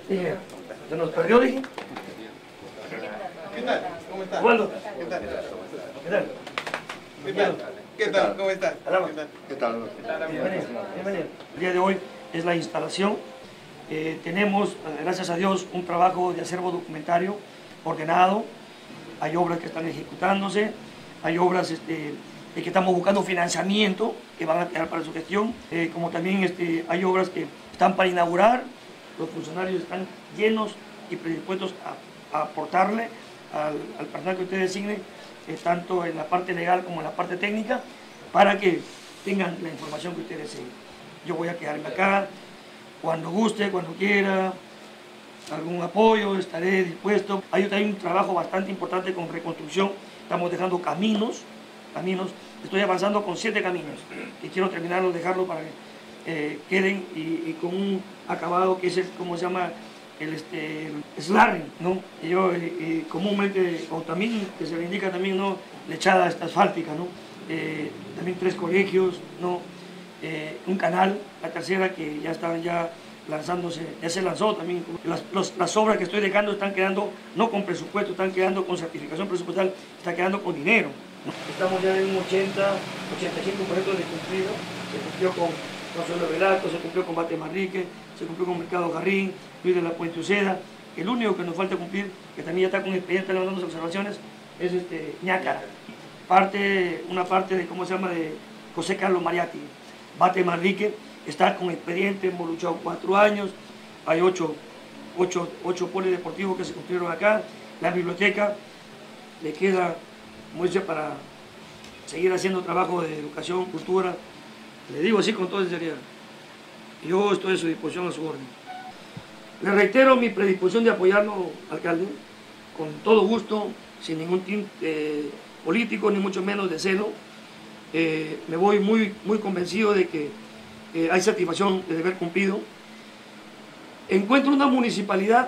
Dije, se nos perdió, dije. ¿Qué tal? ¿Cómo estás? Osvaldo. ¿Qué tal? ¿Qué tal? ¿Qué tal? ¿Qué tal? ¿Cómo estás? Alaba. ¿Qué tal? ¿Qué tal? Bienvenido, bienvenido. El día de hoy es la instalación. Tenemos, gracias a Dios, un trabajo de acervo documentario ordenado. Hay obras que están ejecutándose, hay obras de que estamos buscando financiamiento que van a quedar para su gestión, como también hay obras que están para inaugurar. Los funcionarios están llenos y predispuestos a aportarle al personal que ustedes designen, tanto en la parte legal como en la parte técnica, para que tengan la información que ustedes deseen. Yo voy a quedarme acá, cuando guste, cuando quiera, algún apoyo, estaré dispuesto. Hay también un trabajo bastante importante con reconstrucción, estamos dejando caminos, estoy avanzando con 7 caminos y quiero terminarlos, dejarlo para que queden y con un acabado que es el, ¿cómo se llama? El slarring, ¿no? Y yo comúnmente, o también que se le indica también, ¿no? Lechada asfáltica, ¿no? También 3 colegios, ¿no? Un canal, la tercera que ya están lanzándose, ya se lanzó también. Las obras que estoy dejando están quedando no con presupuesto, están quedando con certificación presupuestal, está quedando con dinero, ¿no? Estamos ya en un 85% de cumplido, se cumplió con Consuelo Velasco, se cumplió con Bate Manrique, se cumplió con Mercado Garrín, Luis de la Puente Uceda. El único que nos falta cumplir, que también ya está con expediente levantando observaciones, es Ñácara. Una parte de, ¿cómo se llama?, de José Carlos Mariatti. Bate Manrique está con expediente, hemos luchado 4 años, hay 8 polideportivos que se construyeron acá. La biblioteca le queda, como dice, para seguir haciendo trabajo de educación, cultura. Le digo así con toda sinceridad. Yo estoy a su disposición, a su orden. Le reitero mi predisposición de apoyarlo, alcalde, con todo gusto, sin ningún tinte político, ni mucho menos de celo. Me voy muy convencido de que hay satisfacción de deber cumplido. Encuentro una municipalidad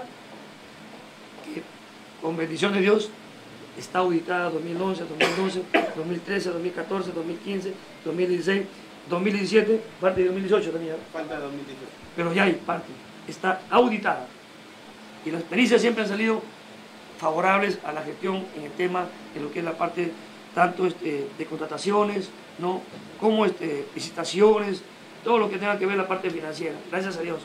que, con bendición de Dios, está auditada 2011, 2012, 2013, 2014, 2015, 2016, 2017, parte de 2018 también. Falta 2018. Pero ya hay parte, está auditada. Y las pericias siempre han salido favorables a la gestión en el tema, en lo que es la parte tanto de contrataciones, ¿no?, como licitaciones, todo lo que tenga que ver la parte financiera. Gracias a Dios.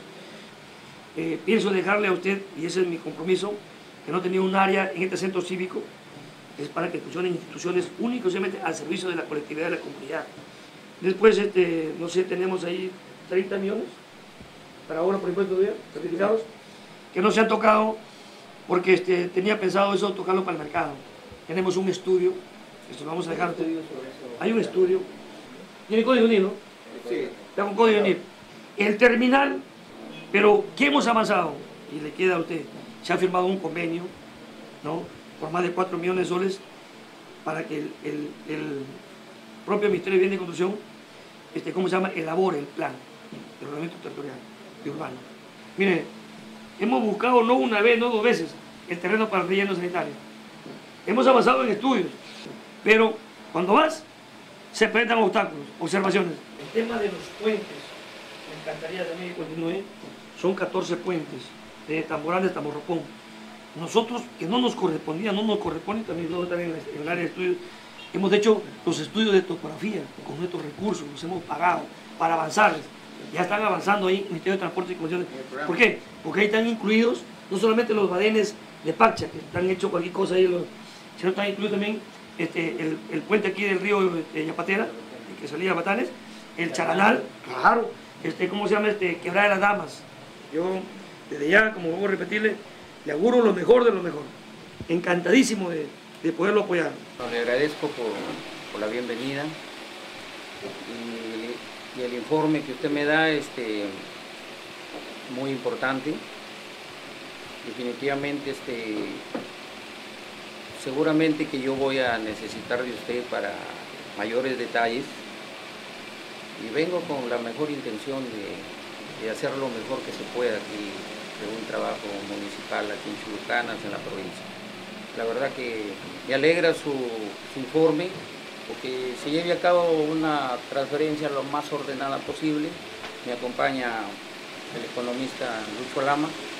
Pienso dejarle a usted, y ese es mi compromiso, que no tenía un área en este centro cívico, es para que funcionen instituciones únicamente al servicio de la colectividad de la comunidad. Después, no sé, tenemos ahí 30 millones para ahora por impuestos de certificados, que no se han tocado porque tenía pensado eso, tocarlo para el mercado. Tenemos un estudio, esto lo vamos a dejar. Hay un estudio, tiene código UNIR, ¿no? Sí. Está con código UNIR. El terminal, pero ¿qué hemos avanzado? Y le queda a usted, se ha firmado un convenio, ¿no?, por más de 4 millones de soles para que el propio Ministerio de Vivienda y Construcción, ¿cómo se llama?, elabore el plan de ordenamiento territorial y urbano. Mire, hemos buscado no una vez, no 2 veces, el terreno para el relleno sanitario. Hemos avanzado en estudios, pero cuando vas, se presentan obstáculos, observaciones. El tema de los puentes, me encantaría también que continúe, son 14 puentes, de Tamborán, de Tamborropón. Nosotros, que no nos corresponde, también luego también en el área de estudios, hemos hecho los estudios de topografía con nuestros recursos, los hemos pagado para avanzarles. Ya están avanzando ahí el Ministerio de Transporte y Comunicaciones. ¿Por qué? Porque ahí están incluidos no solamente los badenes de Pacha, que están hechos cualquier cosa ahí, sino están incluidos también el puente aquí del río Yapatera, que salía a Batanes, el Charanal, claro, ¿cómo se llama? Quebrada de las Damas. Yo, desde ya, como vuelvo a repetirle, le auguro lo mejor de lo mejor. Encantadísimo de poderlo apoyar. Le agradezco por la bienvenida y el informe que usted me da, muy importante. Definitivamente, seguramente que yo voy a necesitar de usted para mayores detalles y vengo con la mejor intención de hacer lo mejor que se pueda aquí de un trabajo municipal aquí en Chulucanas, en la provincia. La verdad que me alegra su informe, porque se lleve a cabo una transferencia lo más ordenada posible. Me acompaña el economista Lucho Lama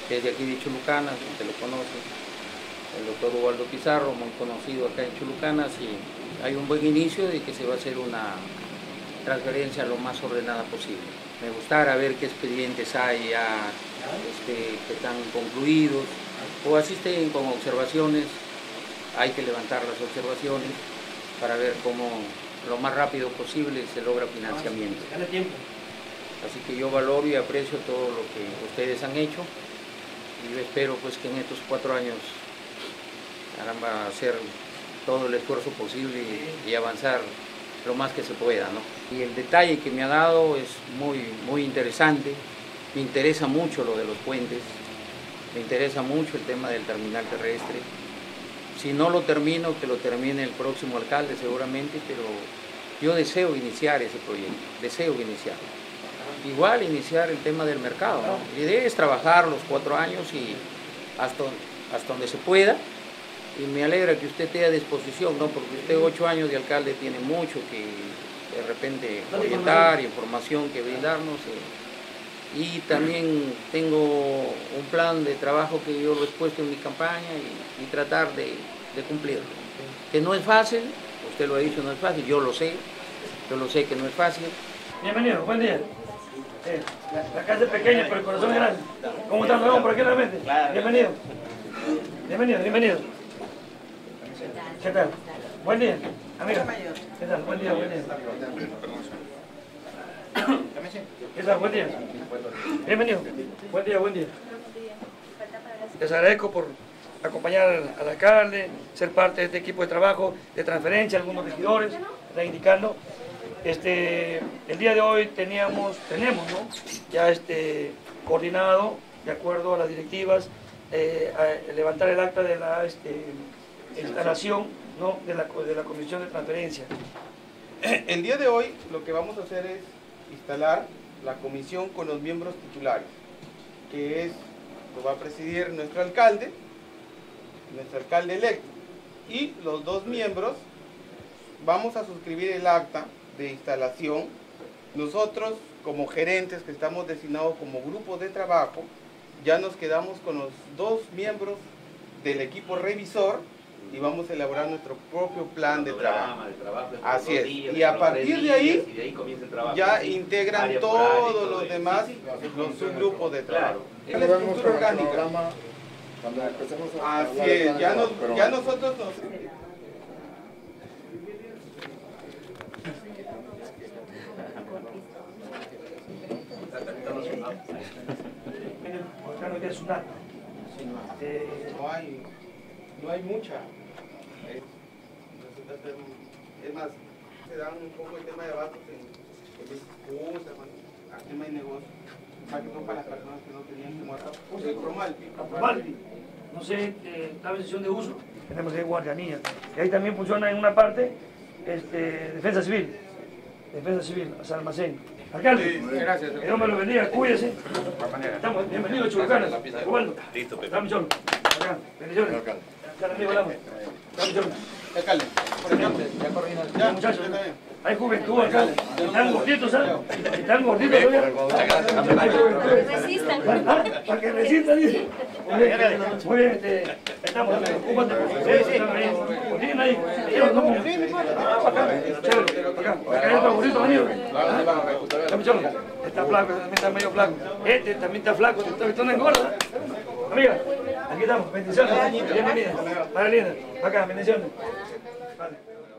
que es de aquí de Chulucanas, usted lo conoce, el doctor Ubaldo Pizarro, muy conocido acá en Chulucanas, y hay un buen inicio de que se va a hacer una transferencia lo más ordenada posible. Me gustaría ver qué expedientes hay ya que están concluidos o asisten con observaciones. Hay que levantar las observaciones para ver cómo lo más rápido posible se logra financiamiento. Así que yo valoro y aprecio todo lo que ustedes han hecho y yo espero pues que en estos 4 años van a hacer todo el esfuerzo posible y avanzar lo más que se pueda, ¿no? Y el detalle que me ha dado es muy interesante. Me interesa mucho lo de los puentes, me interesa mucho el tema del terminal terrestre. Si no lo termino, que lo termine el próximo alcalde seguramente, pero yo deseo iniciar ese proyecto, deseo iniciarlo. Igual iniciar el tema del mercado, ¿no? La idea es trabajar los 4 años y hasta donde se pueda, y me alegra que usted esté a disposición, ¿no? Porque usted 8 años de alcalde tiene mucho que de repente orientar, información que brindarnos, y también tengo un plan de trabajo que yo lo he expuesto en mi campaña y tratar de cumplirlo. Que no es fácil, usted lo ha dicho, no es fácil, yo lo sé que no es fácil. Bienvenido, buen día. La casa es pequeña, pero el corazón es grande. ¿Cómo están? ¿Nos vemos por aquí realmente? Bienvenido. Bienvenido. ¿Qué tal? Buen día, amigo. ¿Qué tal? Buen día. ¿Qué tal? Buen día. Bienvenido. Buen día. Les agradezco por acompañar al alcalde, ser parte de este equipo de trabajo, de transferencia, algunos regidores, están indicando. El día de hoy tenemos, ¿no? Ya coordinado, de acuerdo a las directivas, a levantar el acta de la instalación, ¿no? de la comisión de transferencia. El día de hoy lo que vamos a hacer es instalar la comisión con los miembros titulares, que lo va a presidir nuestro alcalde electo, y los 2 miembros vamos a suscribir el acta de instalación. Nosotros, como gerentes que estamos designados como grupo de trabajo, ya nos quedamos con los 2 miembros del equipo revisor y vamos a elaborar nuestro propio plan de trabajo. Así es. Y a partir de ahí ya integran todos los demás los subgrupos de trabajo. La estructura orgánica. Así es. Ya nosotros nos... No hay mucha. Es más, se dan un poco el tema de abastos en excusas, aquí no hay negocio. Más que todo para las personas que no tenían como acá. Promalpi. No sé, está en sesión de uso, tenemos que guardianía. Y ahí también funciona en una parte defensa civil, hasta almacén. Alcalde, gracias. Que Dios me lo bendiga, cuídese. Estamos bienvenidos a Chulucanas. Ubaldo. Listo, Dame cholo. Acá, bendiciones. Acá amigo, dame. Dame cholo. Alcalde, Ya coordina. Ya, muchachos. Hay juventud acá. Están gorditos, ¿sabes? Están gorditos todavía. Resistan. Para que resistan, dice. Muy bien, estamos. Ocúpate. Sí. Coordinen ahí. Acá hay otro gordito venido. Dame cholo. Está flaco, también está medio flaco. También está flaco, esto no engorda. Amiga, aquí estamos. Bendiciones. Bienvenida. Para linda. Acá, bendiciones. Vale.